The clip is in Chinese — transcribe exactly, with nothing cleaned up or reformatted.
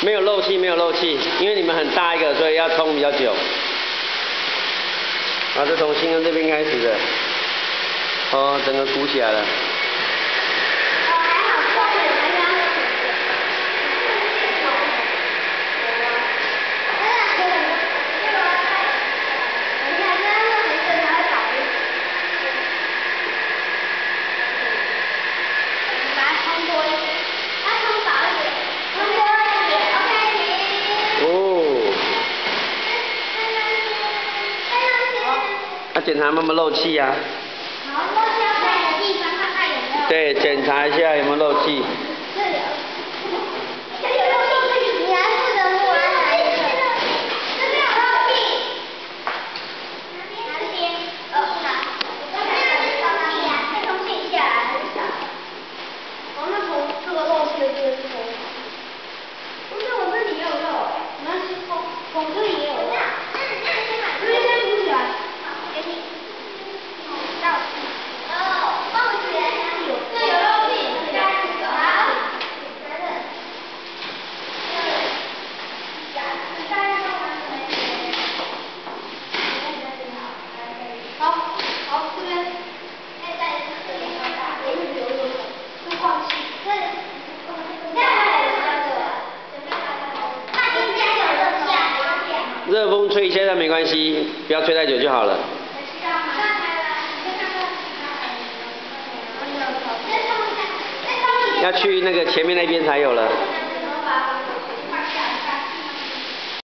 没有漏气，没有漏气，因为你们很大一个，所以要冲比较久。然后就从新恩这边开始的，哦，整个鼓起来了。检查有没有漏气啊？ 好，漏气要看的地方看看有没有。 对，检查一下有没有漏气。 这里有。这里有漏气，你还负责摸哪一个？这边有漏气。哪边？哦，好。我刚才在放那里啊，这东西下来很少。哦，那从这个漏气的这边冲。不是，我这里也有漏哎。你要去冲，从这里也有漏。那那你先把这边先鼓起来。给你。到。哦，抱起来。有，这有漏气，加几个？好。来了。好，好，这边。再再这里好大，有有有有，不放弃。这里。这样还有三个。那今天有热气啊？ 热风吹一下那没关系，不要吹太久就好了。要去那个前面那边才有了。